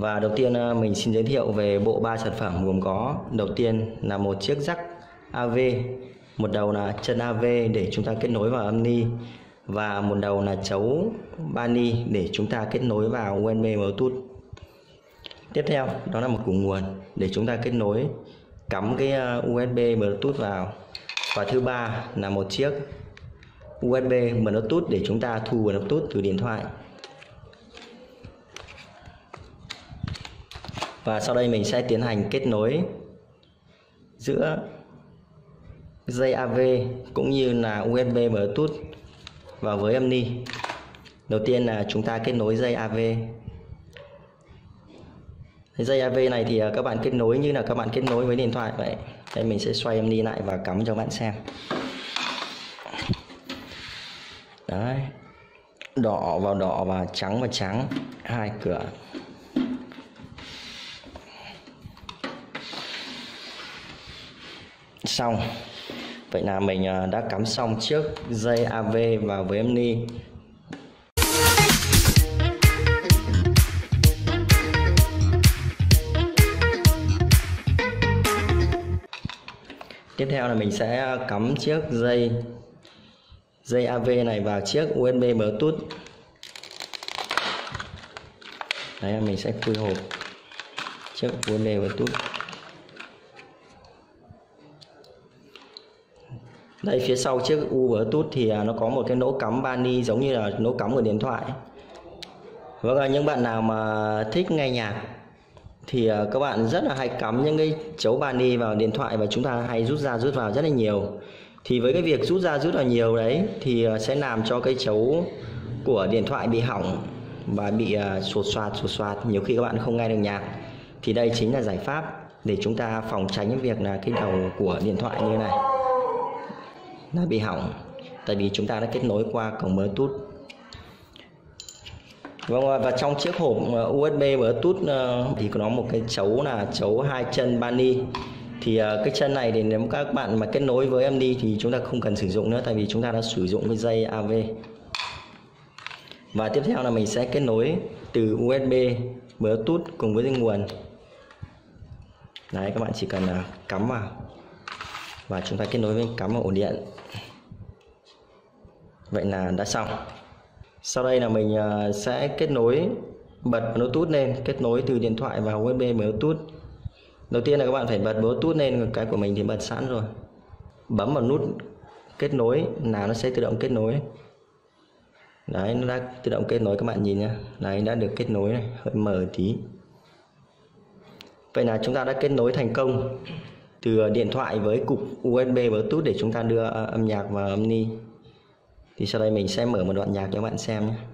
Và đầu tiên mình xin giới thiệu về bộ ba sản phẩm gồm có đầu tiên là một chiếc jack AV, một đầu là chân AV để chúng ta kết nối vào âm ni và một đầu là chấu bani để chúng ta kết nối vào USB Bluetooth. Tiếp theo đó là một củ nguồn để chúng ta kết nối cắm cái USB Bluetooth vào. Và thứ ba là một chiếc USB Bluetooth để chúng ta thu Bluetooth từ điện thoại. Và sau đây mình sẽ tiến hành kết nối giữa dây AV cũng như là USB Bluetooth vào với âm ni. Đầu tiên là chúng ta kết nối dây AV. Dây AV này thì các bạn kết nối như là các bạn kết nối với điện thoại vậy. Đây mình sẽ xoay âm ni lại và cắm cho bạn xem. Đấy. Đỏ vào đỏ và trắng, hai cửa. Xong. Vậy là mình đã cắm xong chiếc dây AV vào với âm ni. Tiếp theo là mình sẽ cắm chiếc dây AV này vào chiếc USB Bluetooth. Đấy, mình sẽ khui hộp chiếc USB Bluetooth. Đây, phía sau chiếc U Bluetooth thì nó có một cái lỗ cắm bani giống như là lỗ cắm của điện thoại. Vâng, những bạn nào mà thích nghe nhạc thì các bạn rất là hay cắm những cái chấu bani vào điện thoại và chúng ta hay rút ra rút vào rất là nhiều. Thì với cái việc rút ra rút vào nhiều đấy thì sẽ làm cho cái chấu của điện thoại bị hỏng và bị sột soạt, nhiều khi các bạn không nghe được nhạc. Thì đây chính là giải pháp để chúng ta phòng tránh cái việc là cái đầu của điện thoại như thế này nó bị hỏng, tại vì chúng ta đã kết nối qua cổng Bluetooth. Vâng, và trong chiếc hộp USB Bluetooth thì có một cái chấu là chấu hai chân bani. Thì cái chân này thì nếu các bạn mà kết nối với âm ni thì chúng ta không cần sử dụng nữa, tại vì chúng ta đã sử dụng cái dây AV. Và tiếp theo là mình sẽ kết nối từ USB Bluetooth cùng với dây nguồn. Đấy, các bạn chỉ cần cắm vào và chúng ta kết nối với cắm vào ổ điện. Vậy là đã xong. Sau đây là mình sẽ kết nối bật Bluetooth lên, kết nối từ điện thoại vào USB Bluetooth. Đầu tiên là các bạn phải bật Bluetooth lên, cái của mình thì bật sẵn rồi. Bấm vào nút kết nối là nó sẽ tự động kết nối. Đấy, nó đã tự động kết nối, các bạn nhìn nhé. Đấy, đã được kết nối này, hơi mờ tí. Vậy là chúng ta đã kết nối thành công từ điện thoại với cục USB Bluetooth để chúng ta đưa âm nhạc vào âm ni. Thì sau đây mình sẽ mở một đoạn nhạc cho các bạn xem nhé.